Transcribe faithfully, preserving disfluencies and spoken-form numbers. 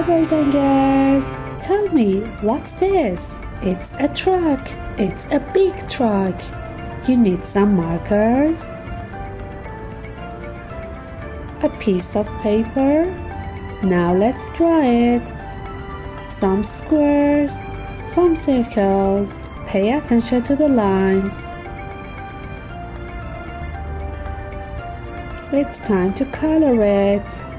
there, boys and girls. Tell me, what's this? It's a truck. It's a big truck. You need some markers, a piece of paper. Now let's draw it. Some squares, some circles. Pay attention to the lines. It's time to color it.